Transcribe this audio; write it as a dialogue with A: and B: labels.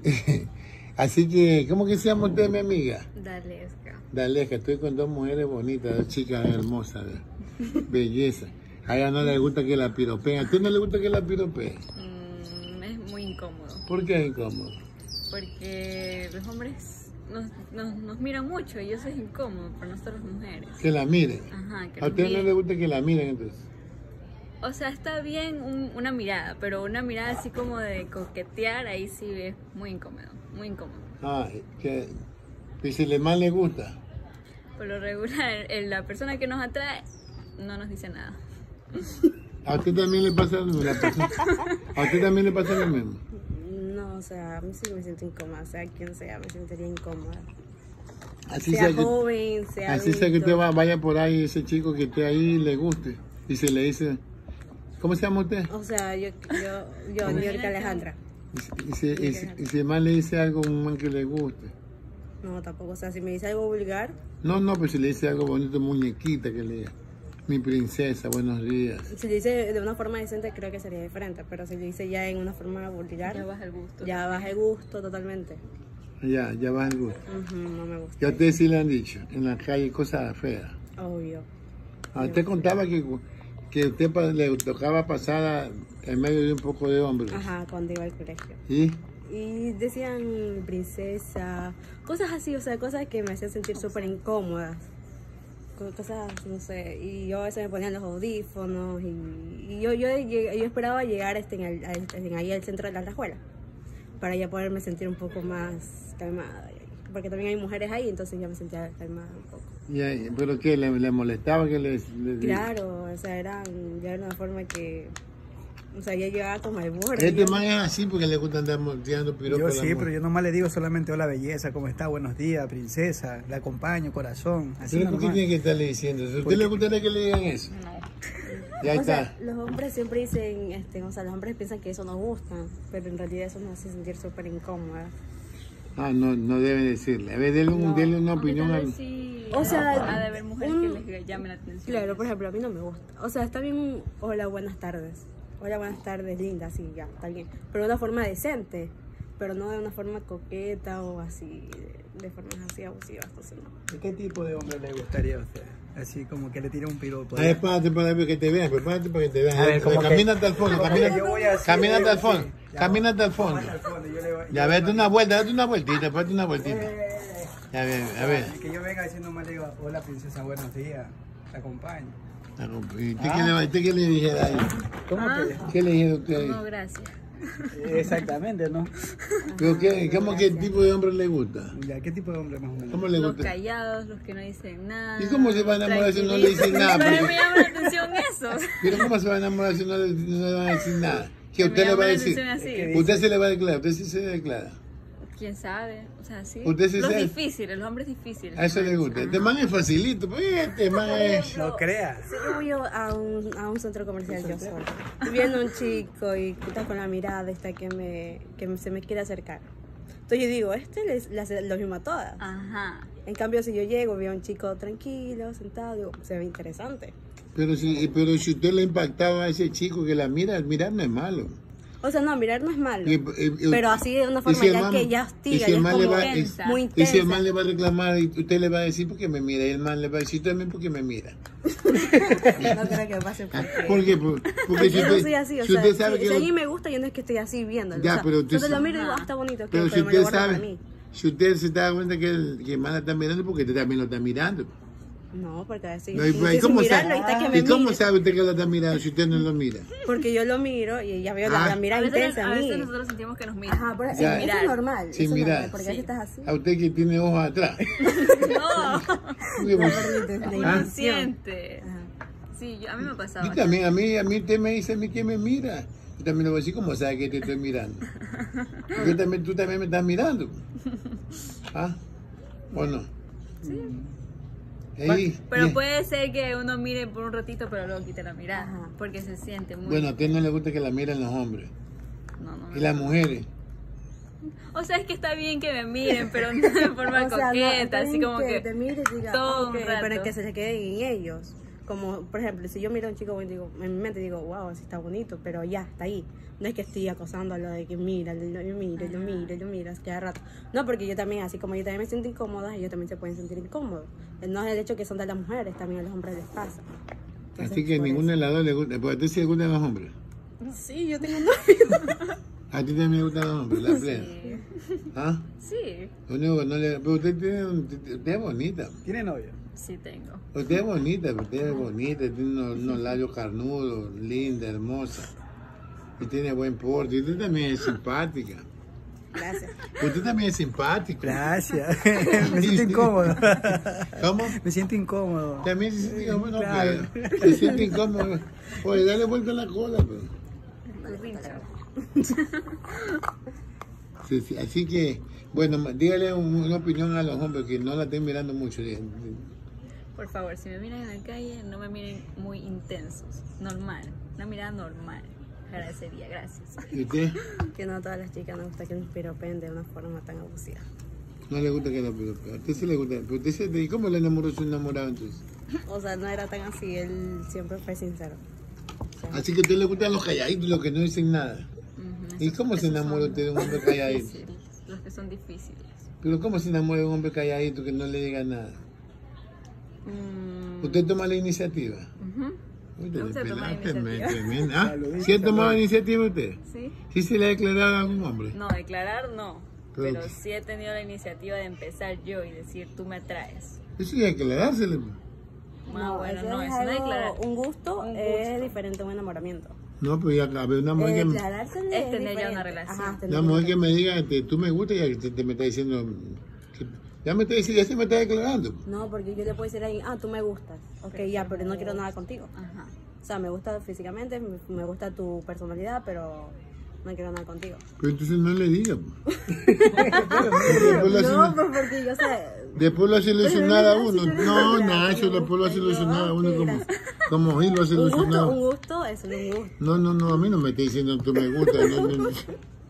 A: Así que, ¿cómo que se llama usted, mi amiga?
B: Dalesca.
A: Dalesca, estoy con dos mujeres bonitas, dos chicas hermosas, belleza. A ella no le gusta que la piropeen. ¿A usted no le gusta que la piropeen?
B: Es muy incómodo.
A: ¿Por qué es incómodo?
B: Porque los hombres nos miran mucho y eso es incómodo para nosotros mujeres.
A: Que la miren.
B: Ajá, que
A: ¿A usted no
B: miren.
A: le gusta que la miren entonces?
B: O sea, está bien una mirada, pero una mirada así como de coquetear, ahí sí es muy incómodo, muy incómodo.
A: Ah, que... Y si le más le gusta.
B: Por lo regular, la persona que nos atrae no nos dice nada.
A: ¿A usted también le pasa lo mismo? ¿A usted también le pasa lo mismo?
C: No, o sea, a mí sí me siento incómoda, sea quien sea, me sentiría incómoda.
A: Así
C: Sea
A: sea que,
C: joven, sea
A: así sea que
C: adulto.
A: usted vaya por ahí, ese chico que esté ahí le guste. Y se le dice, ¿cómo se llama usted?
C: O sea, yo Niurka Alejandra.
A: Y si el man le dice algo a un man que le guste.
C: No, tampoco, o sea, si me dice algo vulgar,
A: No, pues si le dice algo bonito, muñequita, que le diga, mi princesa, buenos días.
C: si le dice de una forma decente, creo que sería diferente, pero si le dice ya en una forma vulgar,
B: Ya baja el gusto.
C: ya baja el gusto totalmente.
A: Ya va el gusto.
C: No me gusta.
A: Ya a ustedes sí le han dicho, en la calle cosas feas.
C: Obvio.
A: Usted contaba que usted le tocaba pasar en medio de un poco de hombres.
C: Ajá, cuando iba al colegio.
A: ¿Y?
C: Y decían princesa, cosas así, o sea, cosas que me hacían sentir súper incómodas. Cosas, no sé, y yo a veces me ponía los audífonos y yo esperaba llegar ahí al centro de la Alajuela para ya poderme sentir un poco más calmada, porque también hay mujeres ahí, entonces ya me sentía calmada un poco.
A: ¿Pero qué? ¿Le molestaba que le
C: Claro, o sea, ya era una forma que, o sea, ya llegaba como al borde.
A: Este man es así porque le gusta andar tirando piropos.
D: Yo sí, pero yo nomás le digo solamente hola belleza, ¿cómo está? Buenos días, princesa, le acompaño, corazón. Así
A: ¿Pero por qué
D: normal.
A: tiene que estarle diciendo eso? ¿A usted le gustaría que le digan eso?
B: No.
A: Ya
C: O
A: está.
C: sea, los hombres siempre dicen, o sea, los hombres piensan que eso nos gusta, pero en realidad eso nos hace sentir súper incómoda.
A: No debe decirle. A ver, dele una
B: Aunque
A: opinión
B: tal
A: al...
B: vez sí,
C: O sea,
B: ha de haber mujeres que les llamen la atención.
C: Claro, por ejemplo, a mí no me gusta. O sea, está bien, hola, buenas tardes. Hola, buenas tardes, linda, sí, ya, está bien. Pero de una forma decente, pero no de una forma coqueta o así, de formas así abusivas, entonces no.
D: ¿Qué tipo de hombre le gustaría a usted? Así como que le tire un piropo.
A: A ver, párate para que te vean, prepárate para que te vean.
D: A ver, como que-
A: Camínate al fondo,
D: como que yo voy así,
A: camínate
D: yo
A: al
D: voy
A: fondo,
D: así. Ya,
A: camínate al fondo.
D: Vamos al fondo, yo le voy-
A: Ya, date una vueltita, párate una vueltita. Ya, a ver.
D: Que yo venga diciendo más, le digo, hola princesa, buenos días, te acompaño.
A: ¿Y usted qué le dijera ahí?
D: ¿Cómo
A: ¿Qué le dijera usted ahí?
B: No, gracias.
D: que? Exactamente, ¿no?
A: ¿Pero cómo que tipo de hombre le gusta?
D: Ya, ¿qué tipo de hombre más o menos?
A: ¿Cómo le
B: Los
A: gusta?
B: callados, los que no dicen nada.
A: ¿Y cómo se va a enamorar si no le dicen nada?
B: Pero
A: Porque-
B: me llama la atención eso.
A: Pero ¿cómo se va a enamorar si no le van a decir nada? ¿Qué
B: Me
A: usted le
B: llama
A: va a
B: la
A: decir?
B: atención así.
A: Usted se le va a declarar, usted sí se declara.
B: ¿Quién sabe? O sea, sí.
A: Usted sí
B: los
A: sabe.
B: difíciles, los hombres difíciles.
A: A eso le gusta. Este man es facilito, pues este man es...
D: No creas.
C: Si yo voy a un centro comercial yo sola, y viendo a un chico y está con la mirada se me quiere acercar. Entonces yo digo, le hace lo mismo a todas.
B: Ajá.
C: En cambio, si yo llego, veo a un chico tranquilo, sentado, digo, se ve interesante.
A: Pero si usted le impactaba a ese chico que la mira, el mirar no es malo.
C: O sea, no, mirar no es malo,
A: Y-
C: pero así de una
A: y
C: forma
A: si el
C: ya
A: man-
C: que ya
A: y
C: hostiga,
A: si el
C: ya es
A: man le
C: como
A: va-
B: intensa.
C: muy
A: Y
C: intensa.
A: si el man le va a reclamar, y usted le va a decir porque me mira, y el man le va a decir también porque me mira.
C: No creo que pase por qué.
A: ¿Por qué? Porque
C: Porque
A: si
C: yo no
A: usted,
C: soy así, o
A: si
C: sea,
A: usted sabe
C: si a
A: que...
C: mí me gusta, yo no es que estoy así viéndolo.
A: Ya,
C: o sea,
A: pero usted
C: entonces lo
A: sabe-
C: miro y digo, está bonito,
A: Pero si
C: me lo
A: usted
C: guardo para
A: sabe,
C: mí.
A: si usted se da cuenta que el man la está mirando, porque usted también lo está mirando.
C: No, porque a veces
A: No,
C: yo
A: ¿y
C: estoy sin
A: cómo
C: mirarlo
A: sabe,
C: y está que me
A: ¿y cómo
C: mire.
A: sabe usted que la está mirando si usted no lo mira?
C: Porque yo lo miro y ya veo
A: Ah.
C: la mirada
B: A veces,
C: intensa
B: a
C: a mí.
B: veces nosotros sentimos que nos miran.
C: Ajá, pero
A: Ya.
C: eso es normal.
A: Sin
C: eso es
A: mirar.
C: normal, porque a veces
B: Sí.
C: estás así.
A: A usted que tiene ojos atrás.
B: No,
A: Porque, pues,
C: Perdiste, la
B: uno
C: intención.
B: siente.
C: Ajá.
B: Sí, a mí me pasaba.
A: yo también, a mí usted me dice a mí que me mira. Yo también le voy a decir cómo sabe que te estoy mirando. Porque tú también me estás mirando. ¿Ah? ¿O no?
B: Sí.
A: Ey,
B: Pero
A: bien.
B: puede ser que uno mire por un ratito, pero luego quite la mirada.
C: Ajá.
B: Porque se siente muy.
A: Bueno, a usted no le gusta que la miren los hombres.
B: No.
A: Y las mujeres.
B: O sea, es que está bien que me miren, pero no de forma
C: O sea, no,
B: coqueta,
C: está
B: así
C: bien
B: como que.
C: te mires y digas,
B: todo un
C: ok,
B: rato.
C: pero que se le queden en ellos. como, por ejemplo, si yo miro a un chico bonito, digo, en mi mente digo, wow, así está bonito, pero ya, está ahí. No es que estoy acosándolo de que mira, lo mira, cada rato. No, porque yo también, así como yo también me siento incómoda, ellos también se pueden sentir incómodos. No es el hecho que son de las mujeres, también a los hombres les pasa. Entonces,
A: Así que
C: por
A: ninguna de
C: eso.
A: las dos le gusta. ¿Pues a ti sí le gustan los hombres?
C: Sí, yo tengo un novio.
A: ¿A ti también le gustan los hombres? La plena.
B: Sí.
A: ¿Ah?
B: Sí,
A: Lo único que no le... Pero usted tiene usted es bonita.
D: ¿Tiene novio?
B: sí tengo.
A: Usted es bonita, usted es bonita, tiene unos labios carnudos, linda, hermosa. Y tiene buen porte. Y usted también es simpática.
C: Gracias.
A: Usted también es simpático.
D: Gracias. Me siento incómodo.
A: ¿Cómo?
D: Me siento incómodo.
A: También se siente incómodo.
D: Claro.
A: Se siente incómodo. Oye, dale vuelta a la cola. Pero. Sí, sí, así que, bueno, dígale una opinión a los hombres que no la estén mirando mucho.
B: Por favor, si me miran en la calle, no me miren muy intensos. Normal, una mirada normal. Agradecería, gracias.
A: ¿Y usted?
C: Que no a todas las chicas nos gusta que nos piropen de una forma tan abusiva.
A: No le gusta que lo piropeen. A usted sí le gusta. Pero usted ¿y cómo le enamoró su enamorado entonces?
C: O sea, no era tan así, él siempre fue sincero. O sea,
A: Así que a usted le gustan los calladitos, los que no dicen nada.
B: Ujú,
A: ¿Y cómo se enamora usted de un hombre calladito?
B: difíciles, los que son difíciles.
A: Pero ¿cómo se enamora de un hombre calladito que no le diga nada? ¿Usted toma la iniciativa?
B: Ujú.
A: Uy,
B: Me gusta tomar iniciativa.
A: tremenda. ¿Ah? ¿Sí ha tomado iniciativa usted?
B: ¿Sí?
A: ¿Sí se le ha declarado a algún hombre?
B: No, declarar no.
A: Pero
B: Pero
A: qué-
B: sí he tenido la iniciativa de empezar yo y decir, tú me atraes.
A: Eso ya hay que declarársele.
B: No, bueno,
C: eso
B: no,
C: es
B: eso no es
C: algo-
B: declarar.
C: un gusto
B: Un
C: es
B: gusto.
C: diferente a un enamoramiento.
A: No, pero ya a ver, una mujer que,
C: Declarársele
B: Es tener ya
C: diferente.
B: una relación.
C: Ajá, tener
A: una mujer que me diga, tú me gustas, ya te me está diciendo, ya me está diciendo, ya se me está declarando.
C: No, porque yo le puedo decir a alguien, tú me gustas. Ok, ya, pero no quiero nada contigo.
B: Ajá.
C: O sea, me gusta físicamente, me gusta tu personalidad, pero no quiero nada contigo.
A: Pero entonces no le diga. Después lo hace,
C: No, pues porque yo sé.
A: después lo hace ilusionar a
C: Pero
A: uno.
C: sí, pero
A: No,
C: ya,
A: Nacho,
C: sí me
A: después lo hace
C: gusta.
A: ilusionar a uno
C: Ok,
A: como,
C: gracias.
A: como Gil lo hace
C: Un
A: ilusionar.
C: gusto es un gusto.
A: No, a mí no me está diciendo tú me gusta. No, no, no.